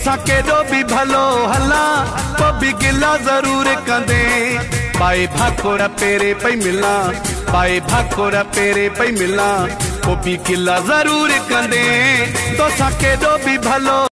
तोसां केॾो बि भलो हला तो बि गिला ज़रूर कंदे पाए भाकोरा पेरे पई मिला पाए भाकोरा पेरे पई मिला वो भी गिला ज़रूर कंदे तोसां केॾो बि भलो